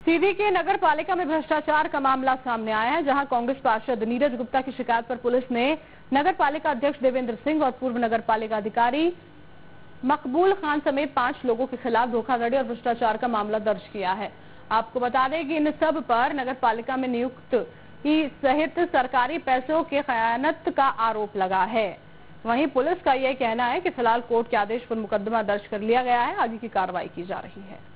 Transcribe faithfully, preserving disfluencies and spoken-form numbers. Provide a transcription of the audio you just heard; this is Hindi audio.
सीधी के नगर पालिका में भ्रष्टाचार का मामला सामने आया है, जहां कांग्रेस पार्षद नीरज गुप्ता की शिकायत पर पुलिस ने नगर पालिका अध्यक्ष देवेंद्र सिंह और पूर्व नगर पालिका अधिकारी मकबूल खान समेत पांच लोगों के खिलाफ धोखाधड़ी और भ्रष्टाचार का मामला दर्ज किया है। आपको बता दें कि इन सब पर नगर पालिका में नियुक्त की सहित सरकारी पैसों के खयानत का आरोप लगा है। वहीं पुलिस का यह कहना है कि फिलहाल कोर्ट के आदेश पर मुकदमा दर्ज कर लिया गया है, आगे की कार्रवाई की जा रही है।